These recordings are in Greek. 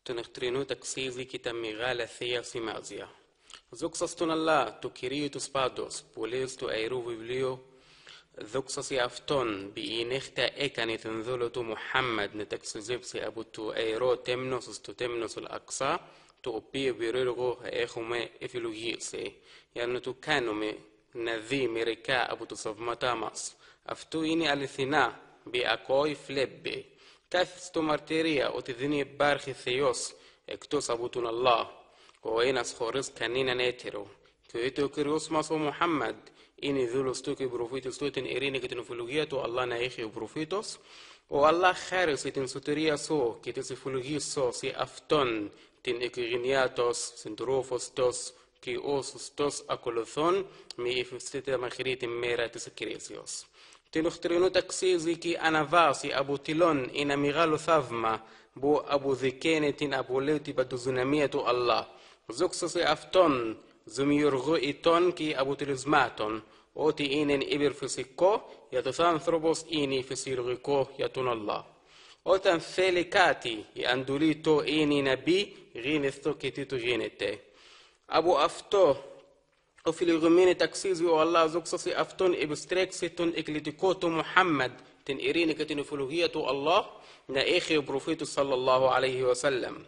τον εκτρινού ταξίδι και τα μεγάλα θεία σημάδια. Δόξα στον Αλλά, το Κυρίο τους πάντως, που λέει στο Ιερό Βιβλίο, δόξα σε Αυτόν, που η νύχτα έκανε τον δόλο του Μουχάμμαντ να ταξιδέψει από το Ιερό Τέμνος στο Τέμνος Αλ-Αξά, το οποίο περίεργο έχουμε επιλογήσει, για να του κάνουμε να δει μερικά από τα θαύματά μας. Αυτό είναι αληθινά, που ακούει βλέπει. Κάθιστο μαρτυρία ότι δεν υπάρχει Θεός εκτός από τον Allah, ο ένας χωρίς κανέναν έτερο. Και ότι ο Κύριος μας ο Μουχάμμαντ είναι δούλος του και προφήτης του, την ειρήνη και την ευλογία του Allah να έχει ο προφήτος. Ο Allah χάρισε την σωτηρία σου και τις ευλογίες σου σε Αυτόν, την οικογένειά τους, συντρόφους τους και όσους τους ακολουθούν με ευθύτητα μέχρι τη μέρα της εκκρίσεως. Το νυχτερινό ταξίδι και αναβάση αποτελούν ένα μεγάλο θαύμα που αποδεικνύει την απολύτη παντοδυναμία του Allah. Δόξα σε Αυτόν, δημιουργό ετών και αποτελεσμάτων, ότι είναι υπερφυσικό για τους άνθρωπους είναι φυσιολογικό για τον Allah. Όταν θέλει κάτι, η αντολή του είναι να μπει, γίνεται και τι του γίνεται. Από αυτό, ο φιλεγωμένο ταξίδι ο Allah, δόξα σε Αυτόν, επιστρέψει τον εκλητικό του Μουχάμμαντ, την ειρήνη και την ευλογία του Allah, να έχει ο προφήτος sallallahu alaihi wasallam.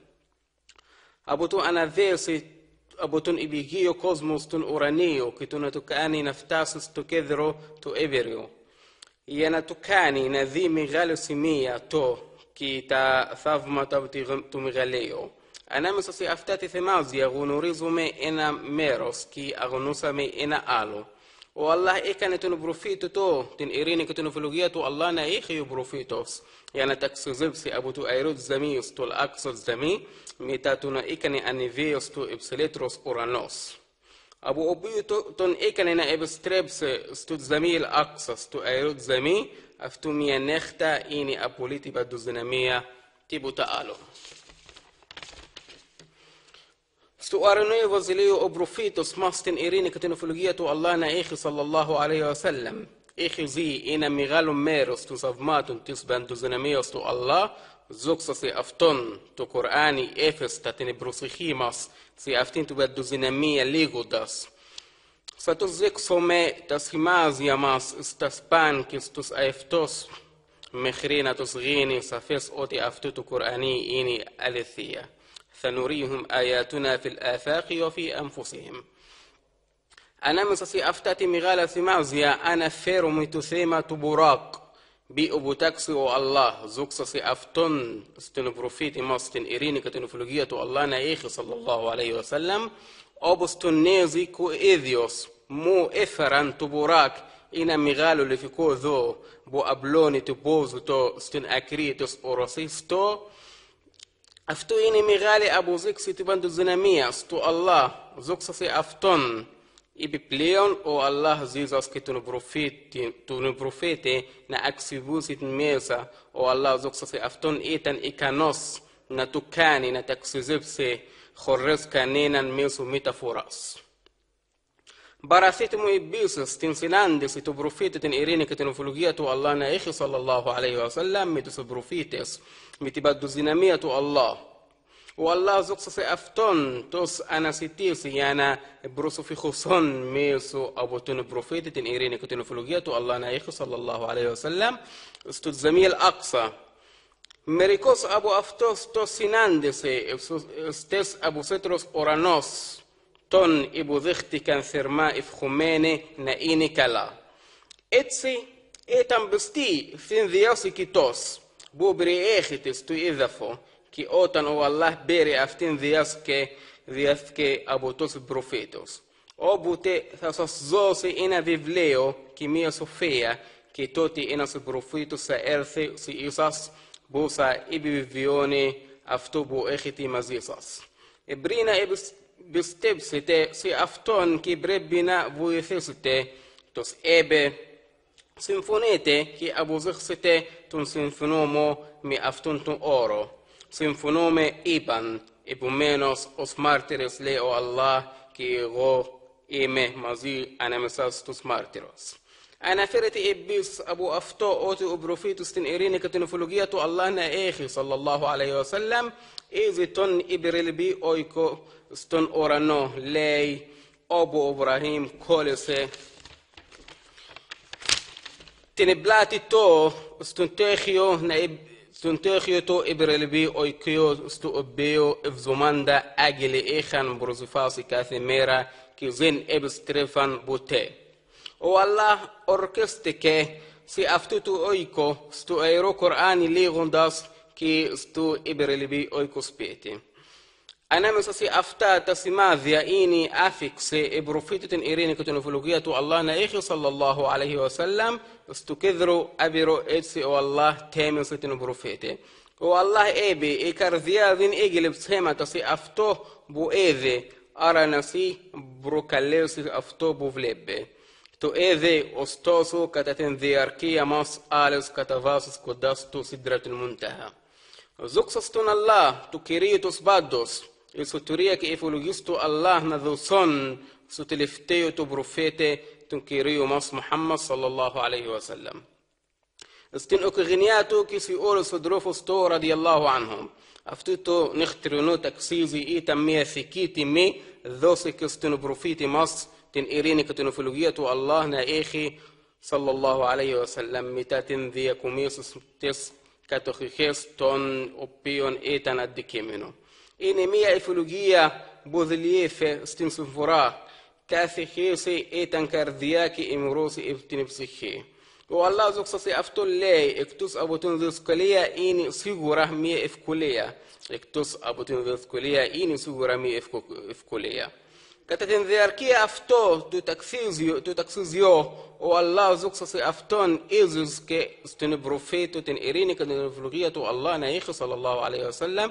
Από το αναδέση από τον υπηγείο κόσμο στον ουρανίο και το να του κάνει να φτάσει στο κέντρο του έβεριου, για να του κάνει να δει μεγάλα σημεία του και τα θαύματα του μεγαλείου. Ανάμεσα σε αυτά τη θεμάτια γνωρίζουμε ένα μέρος και αγνώσαμε ένα άλλο. Ο Allah έκανε τον προφήτη του, την ειρήνη και την ευλογία του Allah να έχει ο προφήτος, για να ταξιδέψει από το Ιερό Τζαμί στο Al-Aqsa Τζαμί, μετά του να έκανε ανεβαίως στο υψηλότερος ουρανός. Από οποίο τον έκανε να επιστρέψει στο Τζαμί Al-Aqsa, στο Ιερό Τζαμί, αυτό μια νύχτα είναι απολύτη παντοδυναμία, τίποτα άλλο. Στο ουρανό βασιλείο ο προφήτος μας την ειρήνη και την ευλογία του Allah να έχει sallallahu alaihi wasallam. Έχει ζει ένα μεγάλο μέρος των θαυμάτων της παντοδυναμίας του Allah. Δόξα σε Αυτόν, το Κοράνι έφεστα την προσοχή μας σε αυτήν την παντοδυναμία λέγοντας: θα τους δείξουμε τα σημάδια μας στα σπάν και στους αευτούς, μέχρι να τους γίνει σαφές ότι αυτό το Κοράνι είναι αλήθεια. Θα νουρίχουμε ayatuna fil afaqi wa fi anfusihim. Ανάμεσα σε αυτά τη μεγάλα σημάδια αναφέρουμε το θέμα του Μπουράκ, που αποτάξει ο Allah, δόξα σε Αυτόν, στον προφήτη μας, την ειρήνη και την ευλογία του Allah να έχει sallallahu alaihi wasallam, όπως τον νέζει ο ίδιος μου έφεραν το Μπουράκ, ένα μεγάλο λευκό δω που απλώνει το πόδι του στην ακρή της οροσής του. Αυτό είναι μεγάλη αποδείξη της παντοδυναμίας του Allah, δόξα σε Αυτόν. Επιπλέον, ο Allah ζήτησε και τον προφήτη να αξιβούσει την μέσα. Ο Allah δόξα σε Αυτόν ήταν ικανός να του κάνει να ταξιδέψει χωρίς κανέναν μέσο μεταφοράς. Παραθέτουμε επίσης την συνάντηση του προφήτη, την ειρήνη και την ευλογία του Allah να έχει sallallahu alaihi wasallam με τους προφήτες, με την παντοδυναμία του Allah. Ο Allah δόξα σε Αυτόν τους αναζητήσει για να προσοφιχώσουν μέσω από τον προφήτη, την ειρήνη και την ευλογία του Allah να έχει sallallahu alaihi wasallam στο Τζαμί Al-Aqsa. Μερικούς από αυτούς τους συνάντησε στις αποσέτρους ουρανός, τον υποδέχτηκαν θερμά ευχομένοι να είναι καλά. Έτσι ήταν πιστοί στην διάσηκη τους που περιέχεται στο έδαφο, και όταν ο Allah πήρε αυτήν διάσκε από τους προφήτες. Όποτε θα σας δώσει ένα βιβλίο και μια σοφία, και τότε ένας προφήτης θα έρθει σε εσάς που θα επιβεβαιώνει αυτό που έχετε μαζί σας. Πρέπει να πιστέψετε σε Αυτόν και πρέπει να βοηθήσετε τους είπε. Συμφωνείτε και αποδείξετε τον συμφωνούμο με αυτόν τον όρο. Συμφωνούμε είπαν, επομένως ως μάρτυρες λέει ο Allah και εγώ είμαι μαζί ανάμεσα στους μάρτυρες. أنا فرت إبليس أبو أفتو أوتي أبروفيتو ستن إيريني كتنفولوجية الله نأخي صلى الله عليه وسلم إذ تون إبريل بي أويكو ستن أورانو لي أبو إبراهيم كولسي تنبلاتي تو ستنتخيو نائب ستنتخيو تو إبريل بي أويكيو ستو أبيو إفزوماندا أجلي إيخان بروزفاسي كاثيميرا كي زين إبستريفان بوتي والله أوركستيكي سي أفتوتو أويكو ستو أيرو قرآني ليغونداس كي ستو إبريل بي أويكو سبيتي أنا مساسي أفتا تسماذيا إني أفكسي إبروفيتو إيريني كتنفولوجية الله نايخي صلى الله عليه وسلم استكذروا أبيرو إتسي والله تامن ستن بروفيتي والله إيبي إيكارذيا ذين إيجلب سيما تسي أفتو بو إيذي أرى نسي بروكاليوسي أفتو بو فليبي تو إيذي أستوسو كتتن ذياركيا ماس آلس كتفاسس كداستو سدرة المنتهى زوكسستون الله تكيريتوس بادوس السوتوريا كيفولوجيستو الله نذوسون ستلفتيو تبروفيتي تنكيريو ماس محمد صلى الله عليه وسلم استن اوكغنياتو كيسي اولو صدروفوستو رضي الله عنهم افتوتو نخترونو تكسيزي ايتا ميا ثكيتي مي ذوسي كستن بروفيتي ماس تن ايريني كتنفولوجياتو الله نايخي صلى الله عليه وسلم ميتاتن ذي كوميسوس تس كاتوخيخيس تون اوبيون ايتان ادكيمينو إني ميا إفولوجيا بوذليفة استنسفورا كاثيخيسي إيتان كاردياكي إمروسي إفتنبسيخي والله زوكساسي أفتول لي اكتوس أبوتون ذسكوليا إني سيغورا ميا إفكوليا اكتوس أبوتون ذسكوليا إني سيغورا ميا إفكوليا كاتتن ذياركيا أفتو تو تكسيزيو والله زوكساسي أفتون إيزوز كي استنبروفيتو تن إيريني كنفولوجية الله نايخي صلى الله عليه وسلم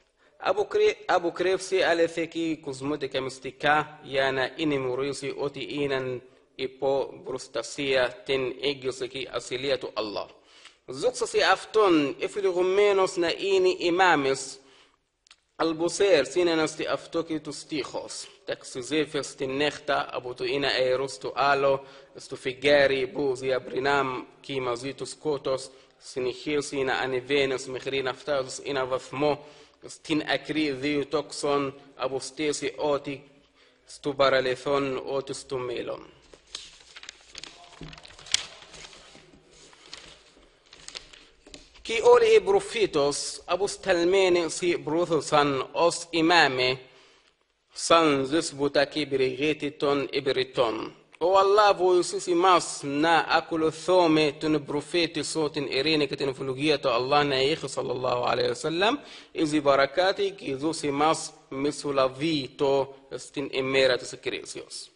أبو كريفسي ألثكي كوزموتيكا مستيكا يانا إني موريسي أوتي إينان إيبو بروستاسيا تن إيجيوسكي أسيلية الله زوكسسي أفتون إفلي غمينوس نا إيني إمامس البوسير سينا نستي أفتوكي تستيخوس تكسيزيفس تنختا أبو توئينا أيروستو آلو استو فيجاري بوزي أبرينام كيما زيتوس كوتوس سينيخيو سينا أنيفينوس مخرين أفتاوس إنا وفمو ستين أكري ذيو توكسون أبو ستيسي أوتي ستو باراليثون أوتي ستو ميلون كي أولي بروفيتوس أبو ستلميني سي بروثوسان أوس إمامي سان زسبوتاكي بريغيتي تون إبريتون والله فويسيسي ماس نا أكل ثومي تن بروفيتي صوت إيريني كتنفولوجية الله نايخ صلى الله عليه وسلم إذي بركاتي كي زوسي ماس مسولا في تو استن إميرة سكريسيوس